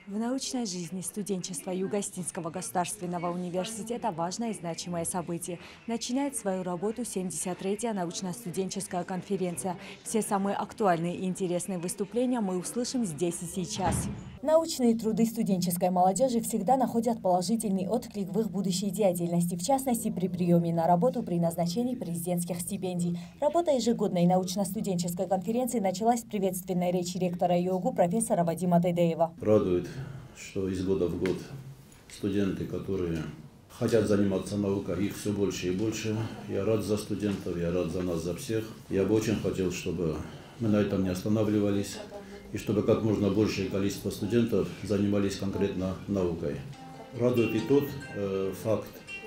В научной жизни студенчества Юго-Остинского государственного университета важное и значимое событие. Начинает свою работу 73-я научно-студенческая конференция. Все самые актуальные и интересные выступления мы услышим здесь и сейчас. Научные труды студенческой молодежи всегда находят положительный отклик в их будущей деятельности, в частности при приеме на работу при назначении президентских стипендий. Работа ежегодной научно-студенческой конференции началась с приветственной речи ректора ЮОГУ профессора Вадима Тайдеева. Радует, что из года в год студенты, которые хотят заниматься наукой, их все больше и больше. Я рад за студентов, я рад за нас, за всех. Я бы очень хотел, чтобы мы на этом не останавливались, и чтобы как можно большее количество студентов занимались конкретно наукой. Радует и тот факт,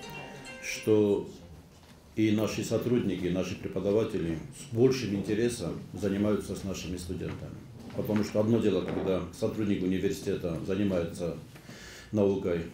что и наши сотрудники, и наши преподаватели с большим интересом занимаются с нашими студентами. Потому что одно дело, когда сотрудник университета занимается наукой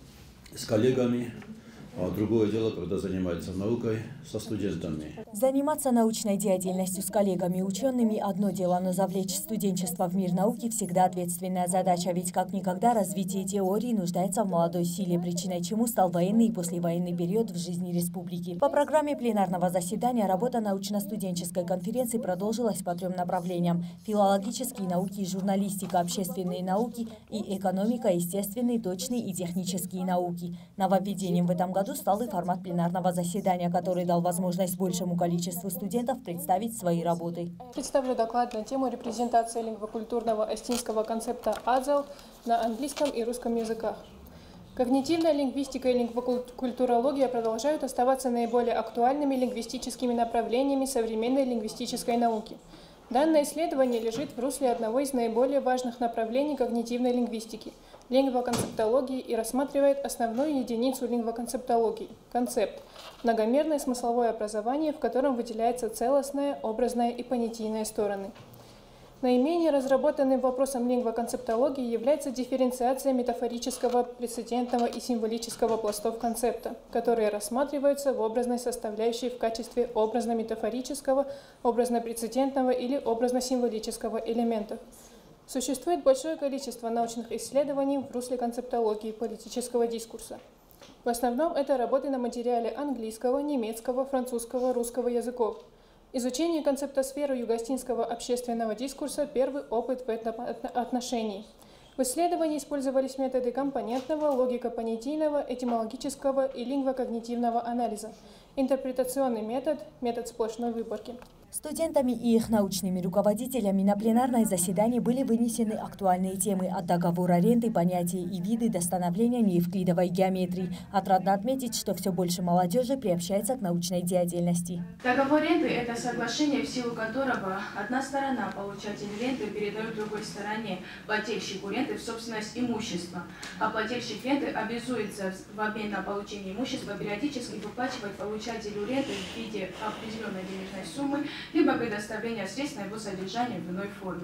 с коллегами, а другое дело, когда занимается наукой со студентами. Заниматься научной деятельностью с коллегами и учеными – одно дело, но завлечь студенчество в мир науки всегда ответственная задача. Ведь как никогда развитие теории нуждается в молодой силе, причиной чему стал военный и послевоенный период в жизни республики. По программе пленарного заседания работа научно-студенческой конференции продолжилась по 3 направлениям – филологические науки и журналистика, общественные науки и экономика, естественные, точные и технические науки. Нововведением в этом году стал и формат пленарного заседания, который дал возможность большему количеству студентов представить свои работы. Представлю доклад на тему репрезентации лингвокультурного остинского концепта «Азел» на английском и русском языках. Когнитивная лингвистика и лингвокультурология продолжают оставаться наиболее актуальными лингвистическими направлениями современной лингвистической науки. Данное исследование лежит в русле одного из наиболее важных направлений когнитивной лингвистики – лингвоконцептологии, и рассматривает основную единицу лингвоконцептологии – концепт – многомерное смысловое образование, в котором выделяется целостная, образная и понятийная стороны. Наименее разработанным вопросом лингвоконцептологии является дифференциация метафорического, прецедентного и символического пластов концепта, которые рассматриваются в образной составляющей в качестве образно-метафорического, образно-прецедентного или образно-символического элементов. Существует большое количество научных исследований в русле концептологии и политического дискурса. В основном это работы на материале английского, немецкого, французского, русского языков. Изучение концепта сферы юго-остинского общественного дискурса – первый опыт в этом отношении. В исследовании использовались методы компонентного, логико-понятийного, этимологического и лингвокогнитивного анализа, интерпретационный метод, метод сплошной выборки. Студентами и их научными руководителями на пленарное заседание были вынесены актуальные темы от договора ренты, понятия и виды до становления неевклидовой геометрии. Отрадно отметить, что все больше молодежи приобщается к научной деятельности. Договор ренты – это соглашение, в силу которого одна сторона, получатель ренты, передает другой стороне, плательщику ренты, в собственность имущества, а плательщик ренты обязуется в обмен на получение имущества периодически выплачивать получателю ренты в виде определенной денежной суммы, либо предоставление средств на его содержание в иной форме.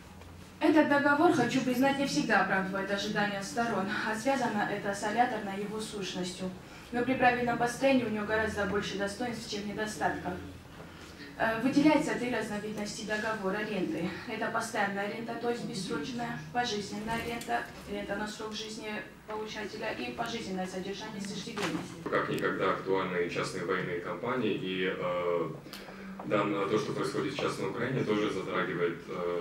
Этот договор, хочу признать, не всегда оправдывает ожидания сторон, а связано это с алляторной его сущностью. Но при правильном построении у него гораздо больше достоинств, чем недостатков. Выделяется 3 разновидности договора ренты. Это постоянная рента, то есть бессрочная, пожизненная рента, рента на срок жизни получателя и пожизненное содержание с иждивенностью. Как никогда актуальны частные военные компании, и то, что происходит сейчас на Украине, тоже я затрагиваю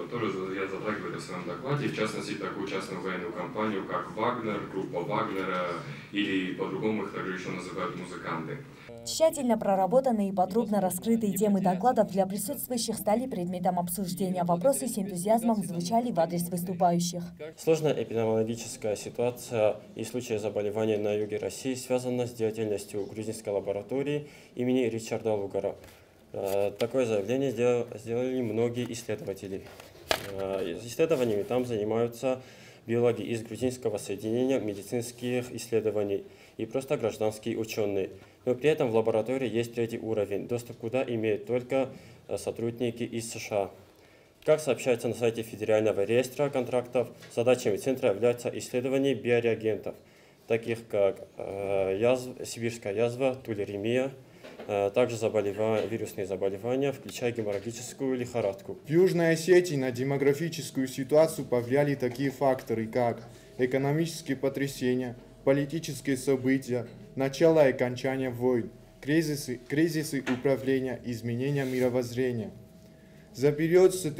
в своем докладе, в частности, такую частную военную компанию, как Вагнер, группа Вагнера, или по-другому их также еще называют музыканты. Тщательно проработанные и подробно раскрытые темы докладов для присутствующих стали предметом обсуждения. Вопросы с энтузиазмом звучали в адрес выступающих. Сложная эпидемиологическая ситуация и случаи заболевания на юге России связаны с деятельностью грузинской лаборатории имени Ричарда Лугара. Такое заявление сделали многие исследователи. Исследованиями там занимаются биологи из грузинского соединения медицинских исследований и просто гражданские ученые. Но при этом в лаборатории есть 3-й уровень, доступ куда имеют только сотрудники из США. Как сообщается на сайте Федерального реестра контрактов, задачами центра является исследование биореагентов, таких как сибирская язва, тулеремия, также вирусные заболевания, включая геморрагическую лихорадку. В Южной Осетии на демографическую ситуацию повлияли такие факторы, как экономические потрясения, политические события, начало и окончание войн, кризисы управления, изменения мировоззрения. За период с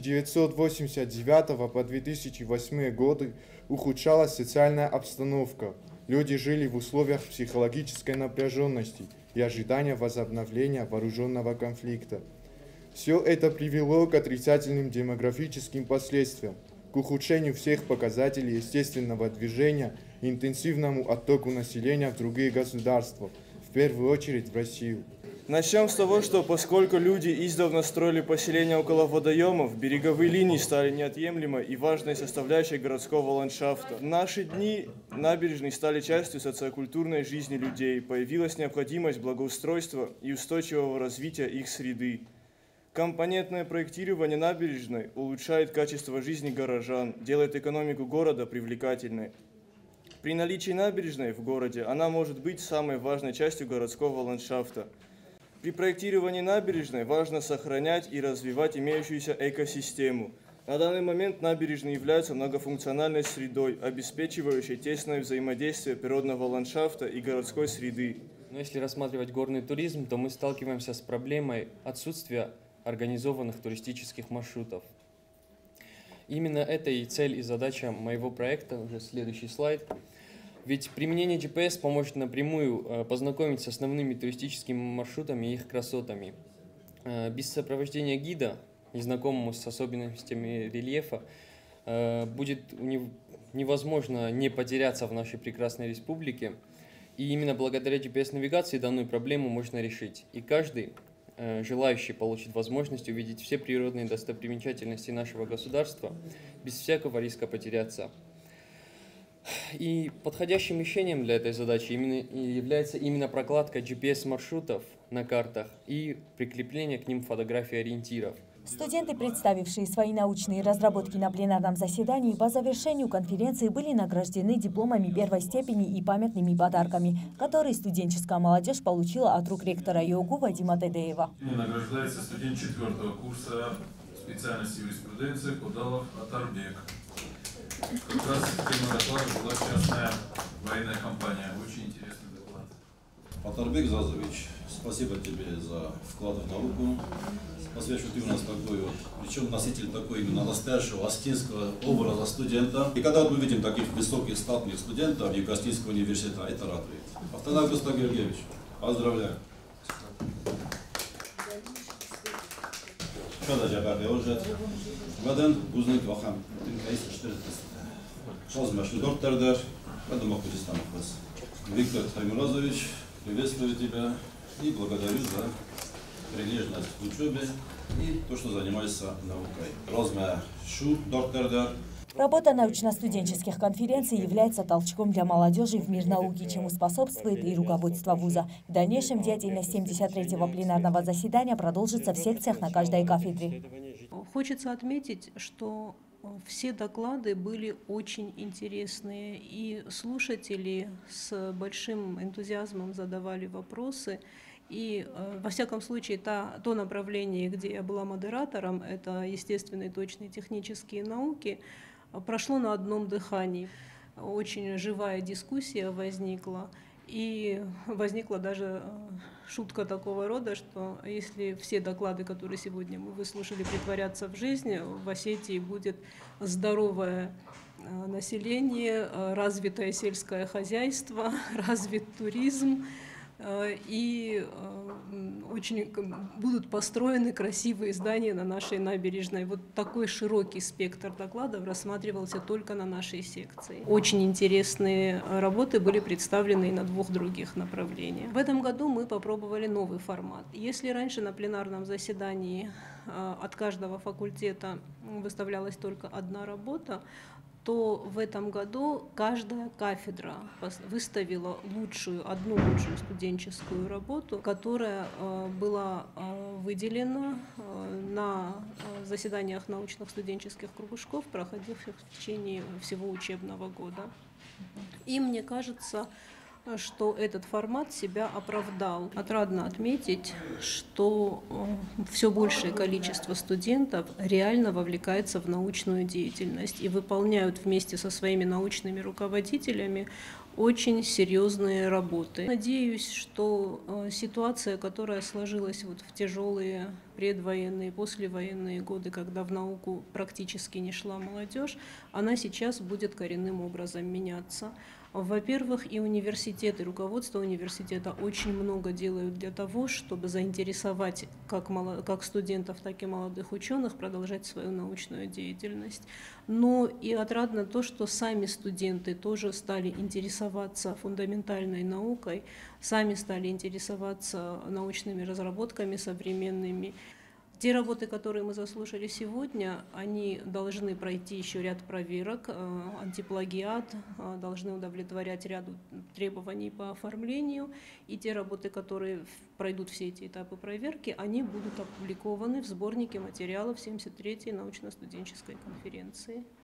1989 по 2008 годы ухудшалась социальная обстановка. Люди жили в условиях психологической напряженности и ожидания возобновления вооруженного конфликта. Все это привело к отрицательным демографическим последствиям, к ухудшению всех показателей естественного движения и интенсивному оттоку населения в другие государства, в первую очередь в Россию. Начнем с того, что поскольку люди издавна строили поселения около водоемов, береговые линии стали неотъемлемой и важной составляющей городского ландшафта. В наши дни набережные стали частью социокультурной жизни людей, появилась необходимость благоустройства и устойчивого развития их среды. Компонентное проектирование набережной улучшает качество жизни горожан, делает экономику города привлекательной. При наличии набережной в городе она может быть самой важной частью городского ландшафта. При проектировании набережной важно сохранять и развивать имеющуюся экосистему. На данный момент набережные являются многофункциональной средой, обеспечивающей тесное взаимодействие природного ландшафта и городской среды. Но если рассматривать горный туризм, то мы сталкиваемся с проблемой отсутствия организованных туристических маршрутов. Именно это и цель, и задача моего проекта, уже следующий слайд. Ведь применение GPS поможет напрямую познакомить с основными туристическими маршрутами и их красотами. Без сопровождения гида, незнакомому с особенностями рельефа, будет невозможно не потеряться в нашей прекрасной республике. И именно благодаря GPS-навигации данную проблему можно решить. И каждый желающий получит возможность увидеть все природные достопримечательности нашего государства без всякого риска потеряться. И подходящим решением для этой задачи является именно прокладка GPS-маршрутов на картах и прикрепление к ним фотографий ориентиров. Студенты, представившие свои научные разработки на пленарном заседании, по завершению конференции были награждены дипломами первой степени и памятными подарками, которые студенческая молодежь получила от рук ректора ИОГУ Вадима Тедеева. Награждается студент 4-го курса специальности юриспруденции Кудалов Атарбек. Как раз тема доклада была частная военная компания. Очень интересный доклад. Атарбек Зазович, спасибо тебе за вклад в науку. Спасибо, что ты у нас такой вот, причем носитель такой именно настоящего астинского образа студента. И когда мы видим таких высоких статных студентов Юго-Астинского университета, это радует. Автонак Густав Георгиевич, поздравляю. Когда Джабарде Ожет, Ваден Гузник Вахан, Тинкаис 4. Шазмаш Доктордер, Радомак Кудистанов. Виктор Таймуразович, приветствую тебя и благодарю за прилежность в учебе и то, что занимаешься наукой. Розме Шу Доктордер. Работа научно-студенческих конференций является толчком для молодежи в мир науки, чему способствует и руководство вуза. В дальнейшем деятельность 73-го пленарного заседания продолжится в секциях на каждой кафедре. Хочется отметить, что все доклады были очень интересные, и слушатели с большим энтузиазмом задавали вопросы. И, во всяком случае, то направление, где я была модератором, это естественные, точные, технические науки, прошло на одном дыхании. Очень живая дискуссия возникла. И возникла даже шутка такого рода, что если все доклады, которые сегодня мы выслушали, притворятся в жизнь, в Осетии будет здоровое население, развитое сельское хозяйство, развит туризм, и очень будут построены красивые здания на нашей набережной. Вот такой широкий спектр докладов рассматривался только на нашей секции. Очень интересные работы были представлены и на 2 других направлениях. В этом году мы попробовали новый формат. Если раньше на пленарном заседании от каждого факультета выставлялась только одна работа, то в этом году каждая кафедра выставила одну лучшую студенческую работу, которая была выделена на заседаниях научных студенческих кружков, проходивших в течение всего учебного года. И мне кажется, что этот формат себя оправдал. Отрадно отметить, что все большее количество студентов реально вовлекается в научную деятельность и выполняют вместе со своими научными руководителями очень серьезные работы. Надеюсь, что ситуация, которая сложилась вот в тяжелые предвоенные, послевоенные годы, когда в науку практически не шла молодежь, она сейчас будет коренным образом меняться. Во-первых, и университет, и руководство университета очень много делают для того, чтобы заинтересовать как студентов, так и молодых ученых продолжать свою научную деятельность. Но и отрадно то, что сами студенты тоже стали интересоваться фундаментальной наукой, сами стали интересоваться научными разработками современными. Те работы, которые мы заслушали сегодня, они должны пройти еще ряд проверок, антиплагиат, должны удовлетворять ряду требований по оформлению. И те работы, которые пройдут все эти этапы проверки, они будут опубликованы в сборнике материалов 73-й научно-студенческой конференции.